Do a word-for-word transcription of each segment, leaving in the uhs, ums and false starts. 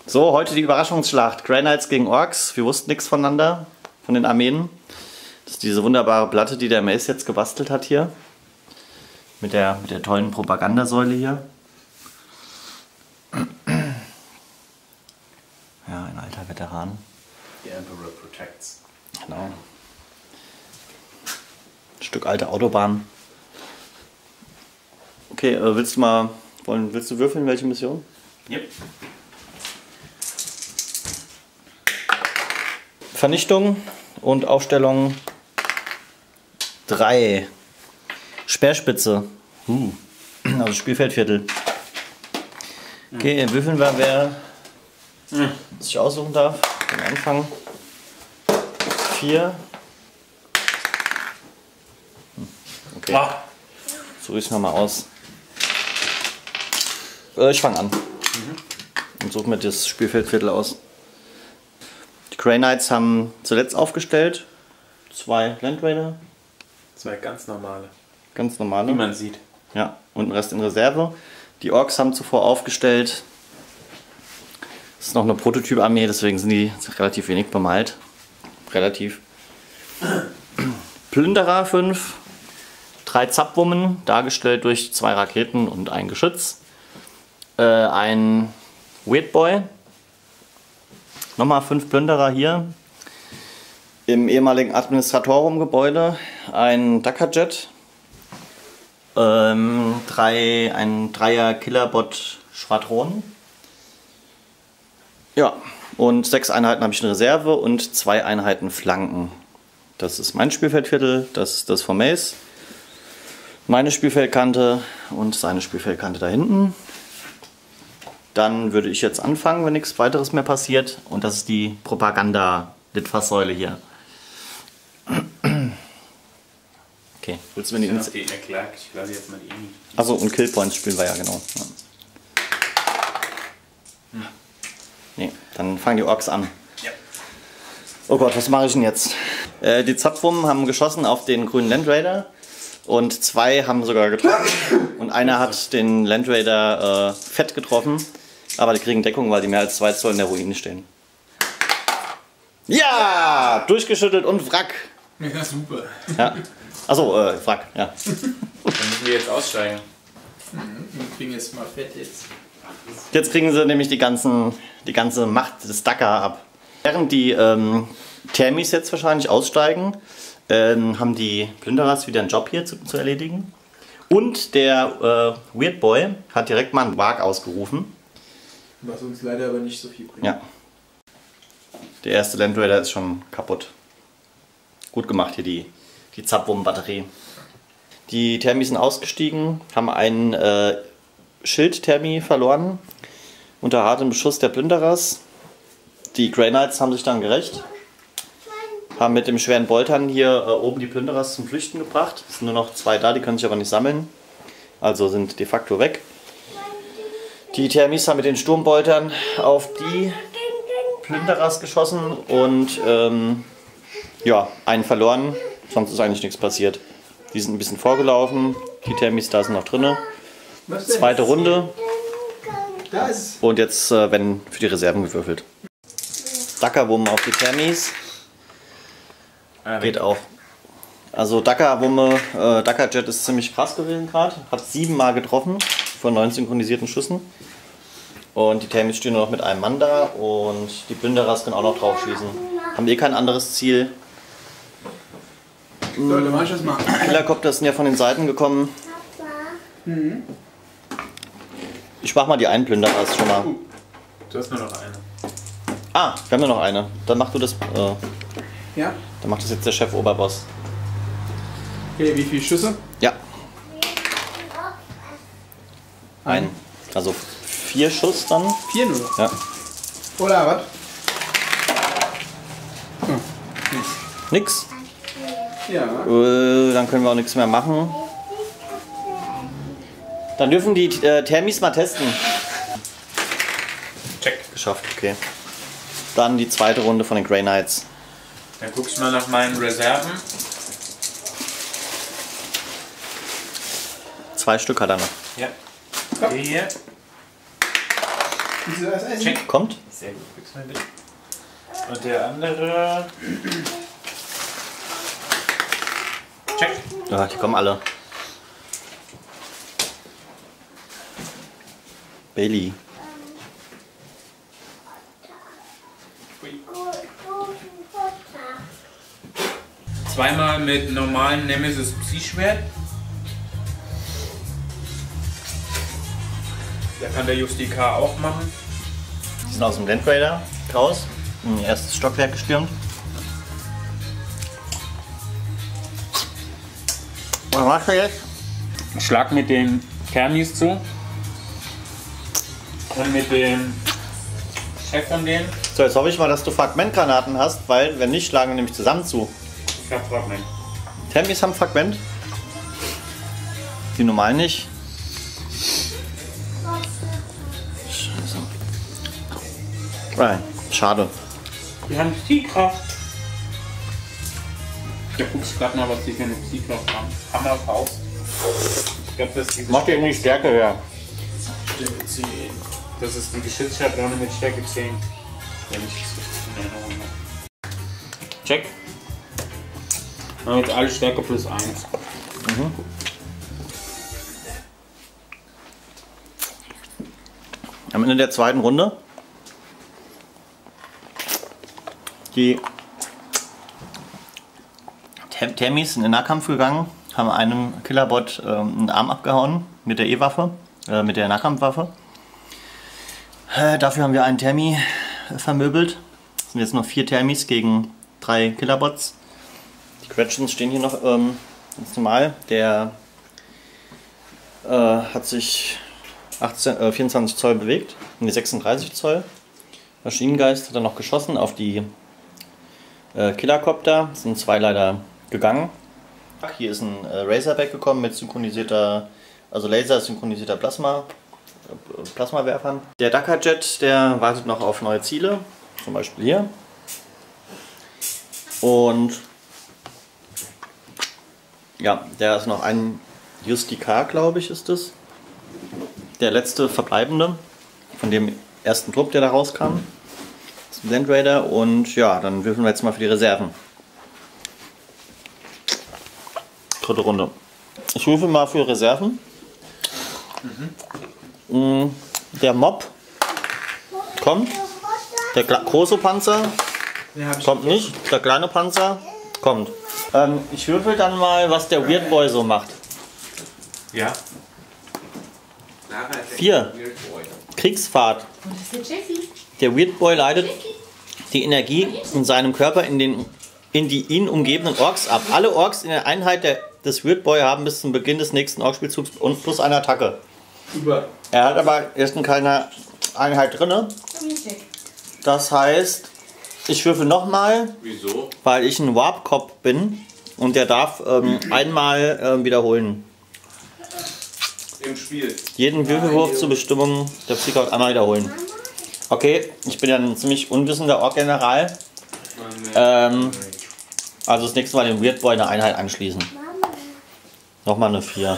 So, heute die Überraschungsschlacht. Grey Knights gegen Orks. Wir wussten nichts voneinander, von den Armeen. Das ist diese wunderbare Platte, die der Mace jetzt gebastelt hat hier. Mit der, mit der tollen Propagandasäule hier. Ja, ein alter Veteran. The Emperor protects. Genau. Ein Stück alte Autobahn. Okay, äh, willst du mal, wollen, willst du würfeln, welche Mission? Yep. Vernichtung und Aufstellung drei. Speerspitze. Uh. Also Spielfeldviertel. Okay, würfeln wir, wer Mhm. sich aussuchen darf. Den Anfang. vier. Okay. Ah. So riechen wir mal aus. Äh, ich fange an. Mhm. Und suche mir das Spielfeldviertel aus. Die Grey Knights haben zuletzt aufgestellt. Zwei Land Raider. Zwei ganz normale. Ganz normale. Wie man sieht. Ja, und den Rest in Reserve. Die Orks haben zuvor aufgestellt. Das ist noch eine Prototyp-Armee, deswegen sind die relativ wenig bemalt. Relativ. Plünderer fünf. Drei Zapwummen, dargestellt durch zwei Raketen und ein Geschütz. Äh, ein Weirdboy. Nochmal fünf Plünderer hier. Im ehemaligen Administratorium-Gebäude ein Dakar-Jet. Ähm, drei, ein Dreier Killerbot-Schwadron. Ja, und sechs Einheiten habe ich in Reserve und zwei Einheiten Flanken. Das ist mein Spielfeldviertel, das ist das von Mace. Meine Spielfeldkante und seine Spielfeldkante da hinten. Dann würde ich jetzt anfangen, wenn nichts weiteres mehr passiert. Und das ist die Propaganda-Litfaßsäule hier. Okay, willst du mir die Ich die erklärt, ich lasse jetzt mal die Emi. Achso, und Killpoints spielen wir ja, genau. Ja. Hm. Nee, dann fangen die Orks an. Ja. Oh Gott, was mache ich denn jetzt? Äh, die Zapfwummen haben geschossen auf den grünen Land Raider. Und zwei haben sogar getroffen. Und einer hat den Land Raider äh, fett getroffen. Aber die kriegen Deckung, weil die mehr als zwei Zoll in der Ruine stehen. Ja! Durchgeschüttelt und Wrack. Ja, super. Ja. Achso, äh, Wrack, ja. Dann müssen wir jetzt aussteigen. Wir kriegen jetzt mal fett jetzt. Jetzt kriegen sie nämlich die, ganzen, die ganze Macht des Dakar ab. Während die ähm, Thermis jetzt wahrscheinlich aussteigen, ähm, haben die Plünderers wieder einen Job hier zu, zu erledigen. Und der äh, Weirdboy hat direkt mal einen Wag ausgerufen. Was uns leider aber nicht so viel bringt. Ja. Der erste Land Raider ist schon kaputt. Gut gemacht hier die, die Zapwummen-Batterie. Die Thermis sind ausgestiegen, haben einen äh, Schild-Thermi verloren unter hartem Beschuss der Plünderers. Die Grey Knights haben sich dann gerecht. Haben mit dem schweren Boltern hier äh, oben die Plünderers zum Flüchten gebracht. Es sind nur noch zwei da, die können sich aber nicht sammeln. Also sind de facto weg. Die Thermis haben mit den Sturmboltern auf die Plünderers geschossen und ähm, ja, einen verloren. Sonst ist eigentlich nichts passiert. Die sind ein bisschen vorgelaufen. Die Thermis da sind noch drin. Zweite Runde. Da ist Und jetzt äh, werden für die Reserven gewürfelt. Dakar-Wumme auf die Thermis. Geht auch. Also Dakar-Wumme, äh, Dakar-Jet ist ziemlich krass gewesen gerade. Hat sieben Mal getroffen von neun synchronisierten Schüssen. Und die Thermis stehen nur noch mit einem Mann da. Und die Plünderers können auch noch drauf schießen. Haben eh kein anderes Ziel. so, dann mach ich das mal. Helikopter sind ja von den Seiten gekommen. Mhm. Ich mach mal die einen Plünderers schon mal. Du hast nur noch eine. Ah, wir haben nur noch eine. Dann mach du das. Äh, Ja? dann macht das jetzt der Chef Oberboss. Okay, wie viele Schüsse? Ja. Ein. Also vier Schuss dann. Vier nur noch. Ja. Oder was? Hm. Nix. Ja. Äh, dann können wir auch nichts mehr machen. Dann dürfen die äh, Thermis mal testen. Check. Geschafft, okay. Dann die zweite Runde von den Grey Knights. Dann guckst du mal nach meinen Reserven. Zwei Stück hat er noch. Ja. Okay, hier. Willst du das essen? Check. Kommt. Sehr gut, gib's mir bitte. Und der andere. Check. Ja, die kommen alle. Bailey. Zweimal mit normalen Nemesis Psi-Schwert. Da kann der Justikar auch machen. Die sind aus dem Land Raider raus. Ein erstes Stockwerk gestürmt. Was machst du jetzt? Schlag mit den Thermis zu. Und mit dem Chef von denen. So, jetzt hoffe ich mal, dass du Fragmentgranaten hast, weil wenn nicht, schlagen wir nämlich zusammen zu. Ich hab Fragment. Thermis haben Fragment. Die normalen nicht. Scheiße. Nein, schade. Die haben Psi-Kraft. Da guckst du gerade mal, was die für eine Psi-Kraft haben. Hammer Faust. Ich glaube, das ist die Macht irgendwie Stärke her. Stärke zehn. Das ist die Geschützschablone mit Stärke zehn. Wenn ich das richtig in Erinnerung habe. Check. Und jetzt alle Stärke plus eins. Mhm. Am Ende der zweiten Runde. Die Tem- Thermis sind in den Nahkampf gegangen, haben einem Killerbot ähm, einen Arm abgehauen mit der E-Waffe, äh, mit der Nahkampfwaffe. Äh, dafür haben wir einen Thermi äh, vermöbelt. Es sind jetzt noch vier Thermis gegen drei Killerbots. Die Quetschens stehen hier noch ähm, ganz normal. Der äh, hat sich achtzehn, äh, vierundzwanzig Zoll bewegt, in die sechsunddreißig Zoll. Maschinengeist hat er noch geschossen auf die äh, Killercopter. Es sind zwei leider gegangen. Hier ist ein äh, Razorback gekommen mit synchronisierter, also Laser synchronisierter Plasma, äh, Plasmawerfern. Der Dakar-Jet, der wartet noch auf neue Ziele, zum Beispiel hier. Und ja, der ist noch ein Justikar, glaube ich, ist es. Der letzte verbleibende von dem ersten Trupp, der da rauskam. Das ist ein Land Raider. Und ja, dann würfeln wir jetzt mal für die Reserven. Dritte Runde. Ich würfel mal für Reserven. Mhm. Der Mob kommt. Der große Panzer kommt nicht. Der kleine Panzer kommt. Ähm, ich würfel dann mal, was der Weird Boy so macht. Ja. Vier. Kriegsfahrt. Der Weird Boy leitet die Energie in seinem Körper in, den, in die ihn umgebenden Orks ab. Alle Orks in der Einheit der, des Weird Boy haben bis zum Beginn des nächsten Orkspielzugs und plus eine Attacke. Super. Er hat aber erst keine Einheit drin. Das heißt, ich würfel nochmal, Wieso? weil ich ein Warp-Cop bin und der darf ähm, einmal ähm, wiederholen. Im Spiel. Jeden Würfelwurf zur Bestimmung der Psychot einmal wiederholen. Okay, ich bin ja ein ziemlich unwissender Ork-General. Ähm, also das nächste Mal den Weird Boy eine Einheit anschließen. Nochmal eine vier.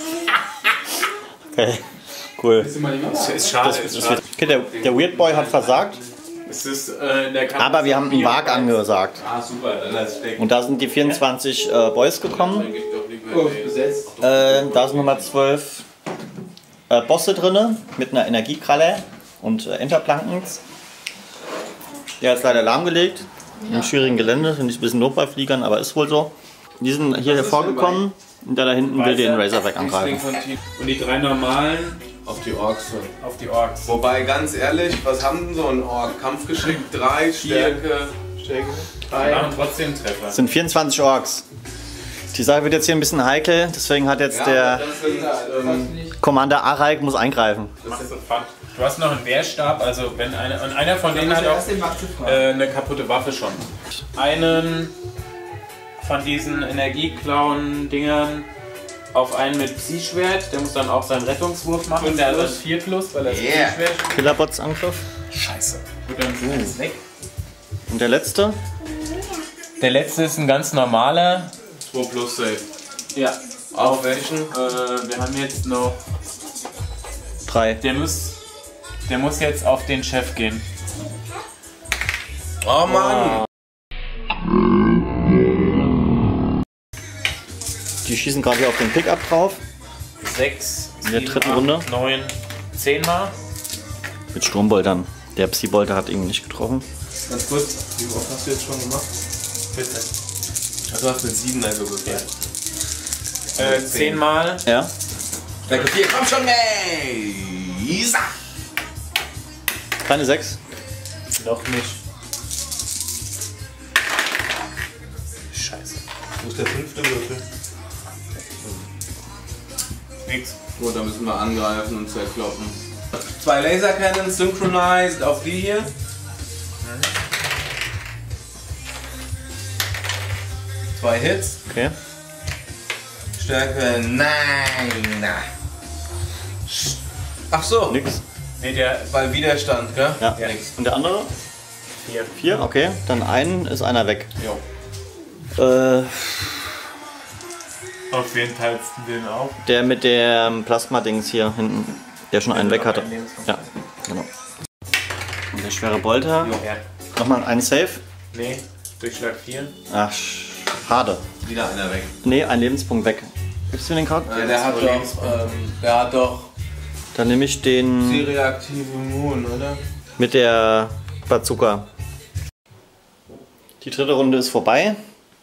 Okay, cool. Willst du mal die Mama? Das ist schade. Das ist, okay, der, der Weird Boy hat versagt, Es ist, äh, in der Karte aber wir haben einen Wag angesagt. Ah, super, dann lass stecken. Und da sind die vierundzwanzig äh, Boys gekommen. Gib doch lieber Oh, den- besetzt. Äh, da sind nochmal zwölf äh, Bosse drin mit einer Energiekralle und äh, Enterplankens. Der ist leider lahmgelegt. Im schwierigen Gelände, finde ich ein bisschen doof bei Fliegern, aber ist wohl so. Die sind hier hervorgekommen und der da hinten will den Razorback angreifen. Und die drei normalen Auf die Orks. auf die Orks. Wobei, ganz ehrlich, was haben denn so ein Ork? Kampfgeschick drei, Stärke. Stärke Wir drei. machen trotzdem einen Treffer. Es sind vierundzwanzig Orks. Die Sache wird jetzt hier ein bisschen heikel, deswegen hat jetzt Ja, der das sind, ähm, Commander Araik muss eingreifen. Das ist sofort. Du hast noch einen Wehrstab, also wenn einer, und einer von denen hat auch Lass den Matze fragen. äh, eine kaputte Waffe schon. Einen von diesen Energieklauen-Dingern auf einen mit Psi-Schwert, der muss dann auch seinen Rettungswurf machen. Und der hat das vier plus, weil er das Yeah. Psi-Schwert. Killerbots Angriff. Scheiße. Gut, dann ist weg. Und der letzte? Der letzte ist ein ganz normaler. zwei plus Safe. Ja. Auf welchen? Äh, wir haben jetzt noch. Drei. Der muss Der muss jetzt auf den Chef gehen. Oh Mann! Die schießen gerade hier auf den Pickup drauf. Sechs, In der sieben, dritten acht, Runde. neun, zehn Mal. Mit Stromboltern. Der Psy-Bolter hat ihn nicht getroffen. Ganz kurz, wie oft hast du jetzt schon gemacht? vierzehn. Also hast du mit sieben also gewürfelt. Äh, zehn Mal. Ja. Stärke vier, komm schon, ey! Keine sechs. Noch nicht. Scheiße. Wo ist der fünfte Würfel? Nix. Gut, dann müssen wir angreifen und zerkloppen. Zwei Laser Cannons synchronized auf die hier. Zwei Hits. Okay. Stärke, nein. Ach so, Nix. Nee, der weil Widerstand, gell? Ja. Ja. Und der andere? vier. Vier, okay. Dann einen ist einer weg. Jo. Äh, Auf wen teilst du den auf? der mit dem Plasma-Dings hier hinten, der schon einen weg hatte. Ja, genau. Und der schwere Bolter. Ja. Nochmal einen Safe. Nee, Durchschlag vier. Ach, schade. Wieder einer weg. Nee, ein Lebenspunkt weg. Gibst du mir den Card? Äh, der, hat doch, ähm, der hat doch Dann nehme ich den C-reaktive Immun, oder? mit der Bazooka. Die dritte Runde ist vorbei.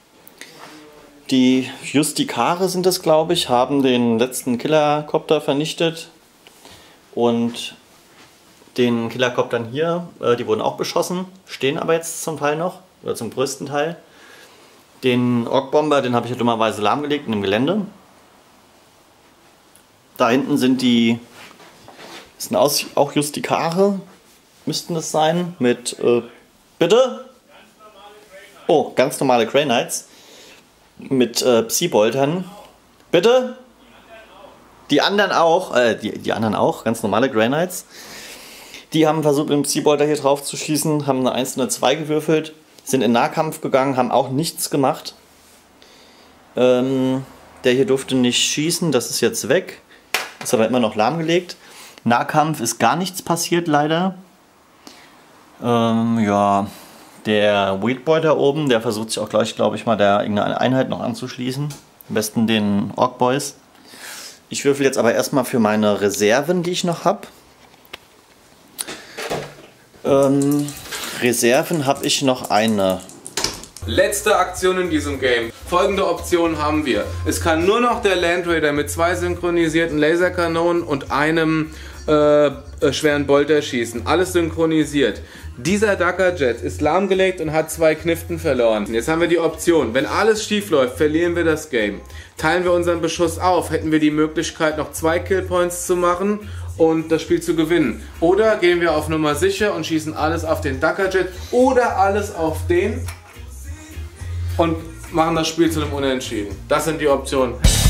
Die Justikare sind es, glaube ich, haben den letzten Killercopter vernichtet. Und den Killercoptern hier, äh, die wurden auch beschossen, stehen aber jetzt zum Teil noch, oder zum größten Teil. Den Ork-Bomber, den habe ich ja dummerweise lahmgelegt in dem Gelände. Da hinten sind die, das sind aus, auch Justikare, müssten das sein, mit, äh, bitte? Oh, ganz normale Grey Knights. Mit äh, Psy-Boltern. Bitte? Die anderen auch, äh, die, die anderen auch, ganz normale Grey Knights. Die haben versucht, mit dem Psy-Bolter hier drauf zu schießen, haben eine eins und eine zwei gewürfelt, sind in Nahkampf gegangen, haben auch nichts gemacht. Ähm, der hier durfte nicht schießen, das ist jetzt weg. Ist aber immer noch lahmgelegt. Nahkampf ist gar nichts passiert, leider. Ähm, ja, der Wheatboy da oben, der versucht sich auch gleich, glaube ich mal, der irgendeine Einheit noch anzuschließen. Am besten den Ork Boys. Ich würfel jetzt aber erstmal für meine Reserven, die ich noch habe. Ähm, Reserven habe ich noch eine. Letzte Aktion in diesem Game. Folgende Option haben wir. Es kann nur noch der Land Raider mit zwei synchronisierten Laserkanonen und einem äh, äh, schweren Bolter schießen. Alles synchronisiert. Dieser Dakka-Jet ist lahmgelegt und hat zwei Kniften verloren. Jetzt haben wir die Option. Wenn alles schief läuft, verlieren wir das Game. Teilen wir unseren Beschuss auf, hätten wir die Möglichkeit, noch zwei Killpoints zu machen und das Spiel zu gewinnen. Oder gehen wir auf Nummer sicher und schießen alles auf den Dakka-Jet oder alles auf den und machen das Spiel zu einem Unentschieden. Das sind die Optionen.